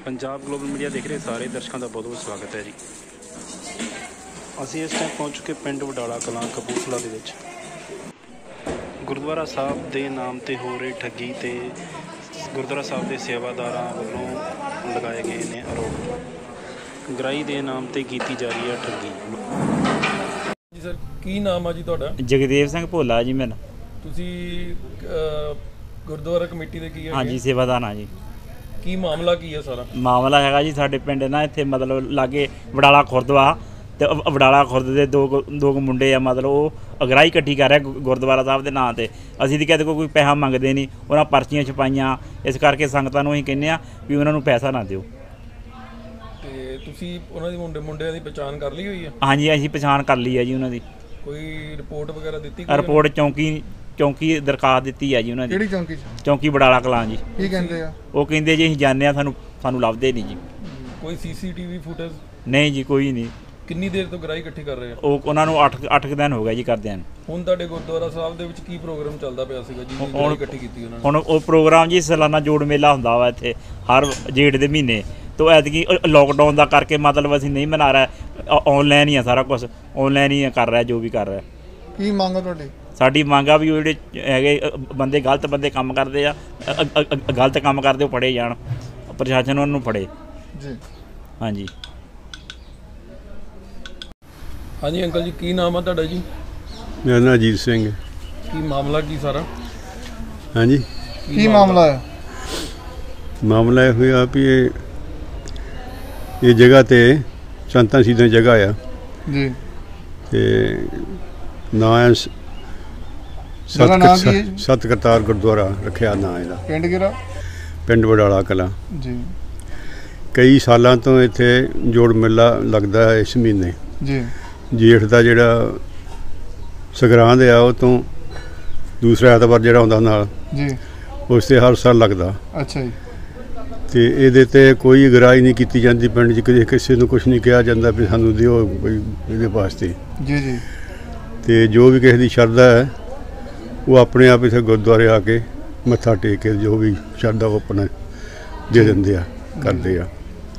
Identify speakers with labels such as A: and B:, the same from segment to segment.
A: Punjab global media देख रहे सारे दर्शकों का बहुत बहुत स्वागत है जी। ਅਸੀਂ ਇਸ ਟਾਈਮ ਪਹੁੰਚ ਚੁੱਕੇ ਪਿੰਡ ਵਡਾਲਾ ਕਲਾਂ ਕਪੂਰਥਲਾ ਦੇ ਵਿੱਚ। ਗੁਰਦੁਆਰਾ ਸਾਹਿਬ ਦੇ ਨਾਮ ਤੇ ਹੋ ਰਹੀ ਠੱਗੀ ਤੇ ਗੁਰਦੁਆਰਾ ਸਾਹਿਬ ਦੇ ਸੇਵਾਦਾਰਾਂ ਵੱਲੋਂ ਲਗਾਏ ਗਏ ਨੇ ਆਰੋਪ। ਗਰਾਈ ਦੇ ਨਾਮ ਤੇ ਕੀਤੀ ਜਾ ਰਹੀ ਹੈ ਠੱਗੀ।
B: ਜੀ ਸਰ, ਕੀ ਨਾਮ ਆ ਜੀ ਤੁਹਾਡਾ?
C: ਜਗਦੇਵ ਸਿੰਘ ਭੋਲਾ ਜੀ ਮੇਰਾ।
B: ਤੁਸੀਂ ਗੁਰਦੁਆਰਾ ਕਮੇਟੀ ਦੇ ਕੀ ਹੈ?
C: ਹਾਂਜੀ, ਸੇਵਾਦਾਰ ਹਾਂ ਜੀ।
B: ਕੀ ਮਾਮਲਾ ਕੀ ਹੈ ਸਾਰਾ?
C: ਮਾਮਲਾ ਹੈਗਾ ਜੀ, ਸਾਡੇ ਪਿੰਡ ਨਾ ਇੱਥੇ ਮਤਲਬ ਲਾਗੇ ਵਡਾਲਾ ਖੁਰਦ ਵਾ ਤੇ ਵਡਾਲਾ ਖੁਰਦ ਦੇ ਦੋ ਮੁੰਡੇ ਆ, ਮਤਲਬ ਉਹ ਅਗਰਾਈ ਇਕੱਠੀ ਕਰ ਰਿਹਾ ਗੁਰਦੁਆਰਾ ਸਾਹਿਬ ਦੇ ਨਾਂ ਤੇ। ਅਸੀਂ ਤਾਂ ਕਦੇ ਕੋਈ ਪੈਸਾ ਮੰਗਦੇ ਨਹੀਂ, ਉਹਨਾਂ ਪਰਚੀਆਂ ਛਪਾਈਆਂ, ਇਸ ਕਰਕੇ ਸੰਗਤਾਂ ਨੂੰ ਅਸੀਂ ਕਹਿੰਦੇ ਆ ਵੀ ਉਹਨਾਂ ਨੂੰ ਪੈਸਾ ਨਾ ਦਿਓ।
B: ਤੇ ਤੁਸੀਂ ਉਹਨਾਂ ਦੀ ਮੁੰਡਿਆਂ ਦੀ ਪਛਾਣ ਕਰ ਲਈ ਹੋਈ ਹੈ?
C: ਹਾਂਜੀ, ਅਸੀਂ ਪਛਾਣ ਕਰ ਲਈ ਹੈ ਜੀ ਉਹਨਾਂ ਦੀ।
B: ਕੋਈ ਰਿਪੋਰਟ ਵਗੈਰਾ ਦਿੱਤੀ?
C: ਰਿਪੋਰਟ ਚੌਂਕੀ ਦਰਖਾਸਤ ਦਿੱਤੀ ਹੈ ਜੀ ਉਹਨਾਂ ਦੀ।
D: ਕਿਹੜੀ ਚੌਂਕੀ?
C: ਚੌਂਕੀ ਵਡਾਲਾ ਕਲਾਂ ਜੀ।
D: ਕੀ ਕਹਿੰਦੇ ਆ?
C: ਉਹ ਕਹਿੰਦੇ ਜੀ ਅਸੀਂ ਜਾਂਦੇ ਆ, ਸਾਨੂੰ ਲੱਭਦੇ ਨਹੀਂ ਜੀ।
B: ਕੋਈ ਸੀਸੀਟੀਵੀ ਫੁਟੇਜ?
C: ਨਹੀਂ ਜੀ, ਕੋਈ ਨਹੀਂ।
B: ਕਿੰਨੀ ਦੇਰ ਤੋਂ ਗਰਾਈ ਇਕੱਠੀ ਕਰ ਰਹੇ ਆ?
C: ਉਹਨਾਂ ਨੂੰ 8 ਦਿਨ ਹੋ ਗਿਆ ਜੀ ਕਰਦਿਆਂ ਨੂੰ।
B: ਹੁਣ ਤੁਹਾਡੇ ਗੁਰਦੁਆਰਾ ਸਾਹਿਬ ਦੇ ਵਿੱਚ ਕੀ ਪ੍ਰੋਗਰਾਮ ਚੱਲਦਾ ਪਿਆ ਸੀਗਾ ਜੀ ਗਰਾਈ ਇਕੱਠੀ ਕੀਤੀ ਉਹਨਾਂ ਨੇ?
C: ਹੁਣ ਉਹ ਪ੍ਰੋਗਰਾਮ ਜੀ ਸਾਲਾਨਾ ਜੋੜ ਮੇਲਾ ਹੁੰਦਾ ਵਾ ਇੱਥੇ ਹਰ ਜੇਠ ਦੇ ਮਹੀਨੇ ਤੋਂ। ਐਤਕੀ ਲੋਕਡਾਊਨ ਦਾ ਕਰਕੇ ਮਤਲਬ ਅਸੀਂ ਨਹੀਂ ਮਨਾ ਰਹੇ, ਔਨਲਾਈਨ ਹੀ ਆ ਸਾਰਾ ਕੁਛ, ਔਨਲਾਈਨ ਹੀ ਕਰ ਰਿਹਾ ਜੋ ਵੀ ਕਰ ਰਿਹਾ।
D: ਕੀ ਮੰਗ ਆ ਤੁਹਾਡੀ? ਸਾਡੀ
C: ਮੰਗ ਆ ਵੀ ਉਹ ਜਿਹੜੇ ਹੈਗੇ ਬੰਦੇ ਗਲਤ ਕੰਮ ਕਰਦੇ ਆ, ਗਲਤ ਕੰਮ ਕਰਦੇ ਉਹ ਫੜੇ ਜਾਣ, ਪ੍ਰਸ਼ਾਸਨ ਉਹਨਾਂ ਨੂੰ ਫੜੇ
D: ਜੀ।
C: ਹਾਂਜੀ
B: ਹਾਂਜੀ ਅੰਕਲ ਜੀ, ਕੀ ਨਾਮ ਆ ਤੁਹਾਡਾ ਜੀ?
E: ਮੇਰਾ ਨਾਮ ਅਜੀਤ ਸਿੰਘ।
B: ਕੀ ਮਾਮਲਾ ਕੀ ਸਾਰਾ?
E: ਹਾਂਜੀ,
D: ਕੀ ਮਾਮਲਾ ਹੈ?
E: ਮਾਮਲਾ ਇਹ ਹੋਇਆ ਵੀ ਇਹ ਜਗ੍ਹਾ ਤੇ ਸੰਤਾਂ ਸ਼ਹੀਦਾਂ ਦੀ ਜਗ੍ਹਾ ਆ
D: ਜੀ।
E: ਤੇ ਨਾਂ ਹੈ ਸਤ ਕਰਤਾਰ ਗੁਰਦੁਆਰਾ ਰੱਖਿਆ ਨਾਂ ਇਹਦਾ।
D: ਪਿੰਡ ਕਿਹੜਾ?
E: ਪਿੰਡ ਵਡਾਲਾ ਕਲਾਂ
D: ਜੀ।
E: ਕਈ ਸਾਲਾਂ ਤੋਂ ਇੱਥੇ ਜੋੜ ਮੇਲਾ ਲੱਗਦਾ ਹੈ। ਇਸ ਮਹੀਨੇ
D: ਜੀ
E: ਜੇਠ ਦਾ ਜਿਹੜਾ ਸੰਗਰਾਂਦ ਆ ਉਹ ਤੋਂ ਦੂਸਰਾ ਐਤਵਾਰ ਜਿਹੜਾ ਆਉਂਦਾ ਨਾਲ
D: ਜੀ,
E: ਉਸ 'ਤੇ ਹਰ ਸਾਲ ਲੱਗਦਾ।
D: ਅੱਛਾ ਜੀ।
E: ਤੇ ਇਹਦੇ ਤੇ ਕੋਈ ਅਗਰਾਈ ਨਹੀਂ ਕੀਤੀ ਜਾਂਦੀ ਪਿੰਡ 'ਚ, ਕਿਸੇ ਨੂੰ ਕੁਛ ਨਹੀਂ ਕਿਹਾ ਜਾਂਦਾ ਵੀ ਸਾਨੂੰ ਦਿਓ ਕੋਈ ਇਹਦੇ ਵਾਸਤੇ।
D: ਜੀ ਜੀ।
E: ਤੇ ਜੋ ਵੀ ਕਿਸੇ ਦੀ ਸ਼ਰਧਾ ਹੈ ਉਹ ਆਪਣੇ ਆਪ ਇੱਥੇ ਗੁਰਦੁਆਰੇ ਆ ਕੇ ਮੱਥਾ ਟੇਕ ਕੇ ਜੋ ਵੀ ਸ਼ਰਧਾ ਉਹ ਆਪਣਾ ਦੇ ਦਿੰਦੇ ਆ, ਕਰਦੇ ਆ।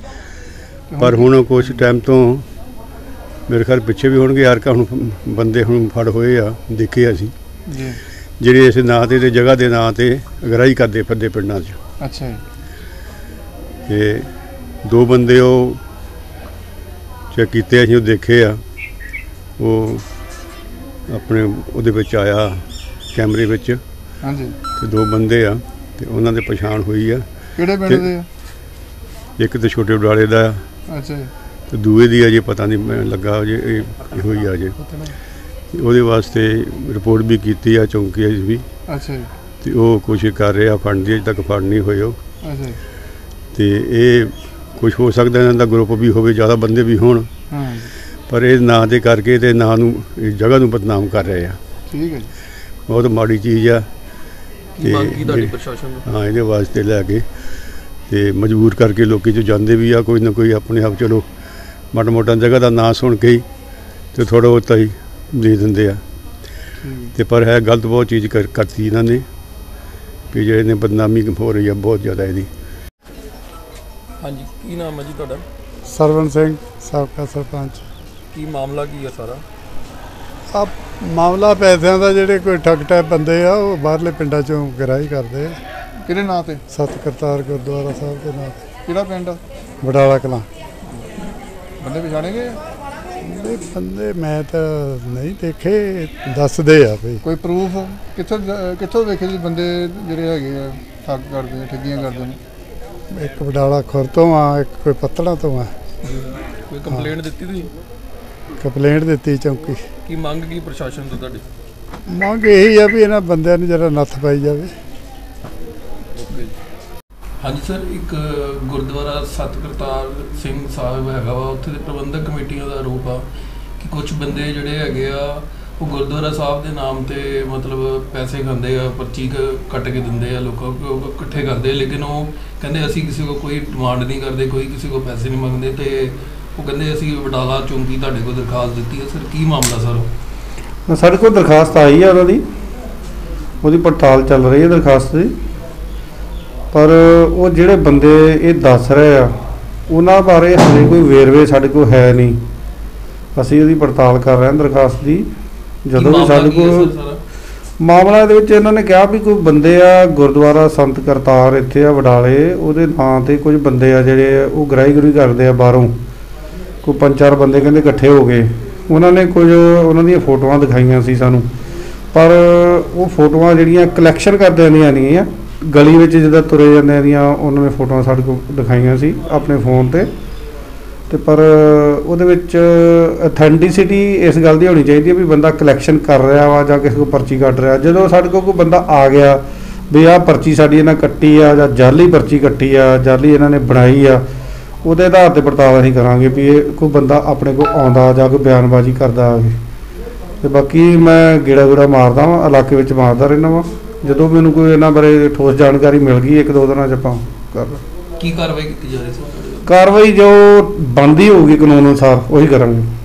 E: ਪਰ ਹੁਣ ਕੁਛ ਟਾਈਮ ਤੋਂ ਮੇਰੇ ਖਿਆਲ ਪਿੱਛੇ ਵੀ ਹੋਣਗੇ ਯਾਰ ਕਾ, ਹੁਣ ਬੰਦੇ ਹੁਣ ਫੜ ਹੋਏ ਆ, ਦੇਖੇ ਅਸੀਂ
D: ਜੀ, ਜਿਹੜੇ
E: ਇਸ ਨਾਂ ਤੇ ਜਗ੍ਹਾ ਦੇ ਨਾਂ ਤੇ ਅਗਰਾਈ ਕਰਦੇ ਫਿਰਦੇ ਪਿੰਡਾਂ 'ਚ।
D: ਅੱਛਾ ਜੀ।
E: ਤੇ 2 ਬੰਦੇ ਉਹ ਚੈੱਕ ਕੀਤੇ, ਅਸੀਂ ਉਹ ਦੇਖੇ ਆ, ਉਹ ਆਪਣੇ ਉਹਦੇ ਵਿੱਚ ਆਇਆ ਕੈਮਰੇ ਵਿੱਚ।
D: ਹਾਂਜੀ।
E: ਤੇ 2 ਬੰਦੇ ਆ ਤੇ ਉਹਨਾਂ ਦੇ ਪਛਾਣ ਹੋਈ ਆ।
D: ਕਿਹੜੇ ਪਿੰਡ ਦੇ ਆ?
E: ਇੱਕ ਤਾਂ ਛੋਟੇ ਵਡਾਲੇ ਦਾ ਆ
D: ਅੱਛਾ ਜੀ।
E: ਤੇ ਦੂਏ ਦੀ ਅਜੇ ਪਤਾ ਨਹੀਂ ਲੱਗਾ, ਜੇ ਇਹ ਹੋਈ ਆ ਜੇ। ਉਹਦੇ ਵਾਸਤੇ ਰਿਪੋਰਟ ਵੀ ਕੀਤੀ ਆ ਚੌਂਕੀ ਅਜੇ ਵੀ।
D: ਅੱਛਾ ਜੀ। ਤੇ
E: ਉਹ ਕੋਸ਼ਿਸ਼ ਕਰ ਰਹੇ ਆ ਫੜਨ ਦੀ, ਅਜੇ ਤੱਕ ਫੜ ਨਹੀਂ ਹੋਏ ਉਹ।
D: ਅੱਛਾ ਜੀ।
E: ਤੇ ਇਹ ਕੁਛ ਹੋ ਸਕਦਾ ਇਹਨਾਂ ਦਾ ਗਰੁੱਪ ਵੀ ਹੋਵੇ, ਜ਼ਿਆਦਾ ਬੰਦੇ ਵੀ ਹੋਣ, ਪਰ ਇਹ ਨਾਂ ਦੇ ਕਰਕੇ ਤੇ ਨਾਂ ਨੂੰ, ਇਸ ਜਗ੍ਹਾ ਨੂੰ ਬਦਨਾਮ ਕਰ ਰਹੇ ਆ।
D: ਠੀਕ ਹੈ ਜੀ। ਬਹੁਤ
E: ਮਾੜੀ ਚੀਜ਼ ਆ।
B: ਤੇ ਤੁਹਾਡੀ ਪ੍ਰਸ਼ਾਸਨ ਨੂੰ?
E: ਹਾਂ, ਇਹਦੇ ਵਾਸਤੇ ਲੈ ਕੇ ਤੇ ਮਜਬੂਰ ਕਰਕੇ ਲੋਕੀ ਜੋ ਜਾਂਦੇ ਵੀ ਆ, ਕੋਈ ਨਾ ਕੋਈ ਆਪਣੇ ਆਪ ਚਲੋ ਮਾੜਾ ਮੋਟਾ ਜਗ੍ਹਾ ਦਾ ਨਾਂ ਸੁਣ ਕੇ ਹੀ ਤੇ ਥੋੜ੍ਹਾ ਬਹੁਤਾ ਹੀ ਦੇ ਦਿੰਦੇ ਆ। ਤੇ ਪਰ ਹੈ ਗਲਤ ਬਹੁਤ ਚੀਜ਼ ਕਰਤੀ ਇਹਨਾਂ ਨੇ, ਵੀ ਜਿਹੜੇ ਨੇ ਬਦਨਾਮੀ ਹੋ ਰਹੀ ਆ ਬਹੁਤ ਜ਼ਿਆਦਾ ਇਹਦੀ।
B: ਹਾਂਜੀ, ਕੀ ਨਾਮ ਹੈ ਜੀ ਤੁਹਾਡਾ?
F: ਸਰਵਣ ਸਿੰਘ, ਸਾਬਕਾ ਸਰਪੰਚ।
B: ਕੀ ਮਾਮਲਾ ਕੀ ਹੈ ਸਾਰਾ?
F: ਆ ਮਾਮਲਾ ਪੈਸਿਆਂ ਦਾ, ਜਿਹੜੇ ਕੋਈ ਠੱਗ ਟੈਪ ਬੰਦੇ ਆ ਉਹ ਬਾਹਰਲੇ ਪਿੰਡਾਂ 'ਚੋਂ ਗਰਾਈ ਕਰਦੇ ਆ।
D: ਕਿਹੜੇ ਨਾਂ ਤੇ?
F: ਸਤ ਕਰਤਾਰ ਗੁਰਦੁਆਰਾ ਸਾਹਿਬ ਦੇ ਨਾਂ ਤੇ।
D: ਕਿਹੜਾ ਪਿੰਡ?
F: ਵਡਾਲਾ ਕਲਾਂ।
D: ਬੰਦੇ ਪਛਾਣੇ ਗਏ?
F: ਬੰਦੇ ਮੈਂ ਤਾਂ ਨਹੀਂ ਦੇਖੇ, ਦੱਸਦੇ ਆ ਬਈ।
D: ਕੋਈ ਪ੍ਰੂਫ? ਕਿੱਥੋਂ ਵੇਖੇ ਜੀ ਬੰਦੇ ਜਿਹੜੇ ਹੈਗੇ ਆ ਠੱਗ ਕਰਦੇ, ਠੱਗੀਆਂ ਕਰਦੇ ਨੇ?
F: ਇੱਕ ਵਡਾਲਾ ਖੁਰ ਤੋਂ ਆ, ਇੱਕ ਕੋਈ ਪੱਤਲਾਂ ਤੋਂ ਆ।
B: ਕੋਈ ਕੰਪਲੇਂਟ ਦਿੱਤੀ ਤੁਸੀਂ?
F: ਕੰਪਲੇਂਟ ਦਿੱਤੀ ਚੌਂਕੀ।
B: ਕੀ ਮੰਗ ਕੀ ਪ੍ਰਸ਼ਾਸਨ ਤੋਂ ਤੁਹਾਡੀ?
F: ਮੰਗ ਇਹੀ ਆ ਵੀ ਇਹਨਾਂ ਬੰਦਿਆਂ ਨੂੰ ਜਰਾ ਨੱਥ ਪਾਈ ਜਾਵੇ।
B: ਹਾਂਜੀ ਸਰ, ਇੱਕ ਗੁਰਦੁਆਰਾ ਸਤ ਕਰਤਾਰ ਸਿੰਘ ਸਾਹਿਬ ਹੈਗਾ ਵਾ, ਉੱਥੇ ਦੇ ਪ੍ਰਬੰਧਕ ਕਮੇਟੀਆਂ ਦਾ ਆਰੋਪ ਆ ਕਿ ਕੁਝ ਬੰਦੇ ਜਿਹੜੇ ਹੈਗੇ ਆ ਉਹ ਗੁਰਦੁਆਰਾ ਸਾਹਿਬ ਦੇ ਨਾਮ ਤੇ ਮਤਲਬ ਪੈਸੇ ਖਾਂਦੇ ਆ, ਪਰਚੀ ਕੱਟ ਕੇ ਦਿੰਦੇ ਆ, ਲੋਕਾਂ ਕੋਲ ਇਕੱਠੇ ਕਰਦੇ, ਲੇਕਿਨ ਉਹ ਕਹਿੰਦੇ ਅਸੀਂ ਕਿਸੇ ਕੋਲ ਕੋਈ ਡਿਮਾਂਡ ਨਹੀਂ ਕਰਦੇ, ਕੋਈ ਕਿਸੇ ਕੋਲ ਪੈਸੇ ਨਹੀਂ ਮੰਗਦੇ। ਤੇ ਉਹ ਕਹਿੰਦੇ ਅਸੀਂ ਵਡਾਲਾ ਚੌਂਕੀ ਤੁਹਾਡੇ ਕੋਲ ਦਰਖਾਸਤ ਦਿੱਤੀ ਹੈ। ਸਰ ਕੀ ਮਾਮਲਾ ਸਰ?
G: ਸਾਡੇ ਕੋਲ ਦਰਖਾਸਤ ਆਈ ਆ ਉਹਨਾਂ ਦੀ, ਉਹਦੀ ਪੜਤਾਲ ਚੱਲ ਰਹੀ ਹੈ ਦਰਖਾਸਤ ਦੀ। ਪਰ ਉਹ ਜਿਹੜੇ ਬੰਦੇ ਇਹ ਦੱਸ ਰਹੇ ਆ ਉਹਨਾਂ ਬਾਰੇ ਹਾਲੇ ਕੋਈ ਵੇਰਵੇ ਸਾਡੇ ਕੋਲ ਹੈ ਨਹੀਂ। ਅਸੀਂ ਉਹਦੀ ਪੜਤਾਲ ਕਰ ਰਹੇ ਹਾਂ ਦਰਖਾਸਤ ਦੀ। ਜਦੋਂ ਵੀ ਸਾਡੇ ਕੋਲ ਮਾਮਲਾ ਦੇ ਵਿੱਚ ਇਹਨਾਂ ਨੇ ਕਿਹਾ ਵੀ ਕੋਈ ਬੰਦੇ ਆ ਗੁਰਦੁਆਰਾ ਸੰਤ ਕਰਤਾਰ ਇੱਥੇ ਆ ਵਡਾਲੇ, ਉਹਦੇ ਨਾਂ ਤੇ ਕੁਝ ਬੰਦੇ ਆ ਜਿਹੜੇ ਉਹ ਗ੍ਰਾਈ ਕਰਦੇ ਆ ਬਾਹਰੋਂ, ਕੋਈ 5-4 ਬੰਦੇ ਕਹਿੰਦੇ ਇਕੱਠੇ ਹੋ ਗਏ। ਉਹਨਾਂ ਨੇ ਕੁਝ ਉਹਨਾਂ ਦੀਆਂ ਫੋਟੋਆਂ ਦਿਖਾਈਆਂ ਸੀ ਸਾਨੂੰ, ਪਰ ਉਹ ਫੋਟੋਆਂ ਜਿਹੜੀਆਂ ਕਲੈਕਸ਼ਨ ਕਰਦੇ ਦੀਆਂ ਨਹੀਂ ਆ, ਗਲੀ ਵਿੱਚ ਜਿੱਦਾਂ ਤੁਰੇ ਜਾਂਦੇ ਦੀਆਂ ਉਹਨਾਂ ਨੇ ਫੋਟੋਆਂ ਸਾਡੇ ਕੋਲ ਦਿਖਾਈਆਂ ਸੀ ਆਪਣੇ ਫੋਨ ਤੇ ਪਰ ਉਹਦੇ ਵਿੱਚ ਅਥੈਂਟਿਸਿਟੀ ਇਸ ਗੱਲ ਦੀ ਹੋਣੀ ਚਾਹੀਦੀ ਹੈ ਵੀ ਬੰਦਾ ਕਲੈਕਸ਼ਨ ਕਰ ਰਿਹਾ ਵਾ ਜਾਂ ਕਿਸੇ ਕੋਲ ਪਰਚੀ ਕੱਢ ਰਿਹਾ। ਜਦੋਂ ਸਾਡੇ ਕੋਲ ਕੋਈ ਬੰਦਾ ਆ ਗਿਆ ਵੀ ਆਹ ਪਰਚੀ ਸਾਡੀ ਇਹਨਾਂ ਕੱਟੀ ਆ ਜਾਂ ਜਾਲੀ ਪਰਚੀ ਕੱਟੀ ਆ, ਜਾਲੀ ਇਹਨਾਂ ਨੇ ਬਣਾਈ ਆ, ਉਹਦੇ ਆਧਾਰ ਤੇ ਪੜਤਾਲ ਅਸੀਂ ਕਰਾਂਗੇ ਵੀ ਇਹ ਕੋਈ ਬੰਦਾ ਆਪਣੇ ਕੋਲ ਆਉਂਦਾ ਜਾਂ ਕੋਈ ਬਿਆਨਬਾਜ਼ੀ ਕਰਦਾ ਆ ਕੇ। ਤੇ ਬਾਕੀ ਮੈਂ ਗੇੜਾ ਮਾਰਦਾ ਵਾਂ, ਇਲਾਕੇ ਵਿੱਚ ਮਾਰਦਾ ਰਹਿੰਦਾ ਵਾਂ। ਜਦੋਂ ਮੈਨੂੰ ਕੋਈ ਇਹਨਾਂ ਬਾਰੇ ਠੋਸ ਜਾਣਕਾਰੀ ਮਿਲ ਗਈ 1-2 ਦਿਨਾਂ 'ਚ ਆਪਾਂ ਕਰ
B: ਕੀ ਕਾਰਵਾਈ ਕੀਤੀ ਜਾ ਰਹੀ ਸਰ?
G: ਕਾਰਵਾਈ ਜੋ ਬਣਦੀ ਹੋਊਗੀ ਕਾਨੂੰਨ ਅਨੁਸਾਰ ਉਹੀ ਕਰਾਂਗੇ।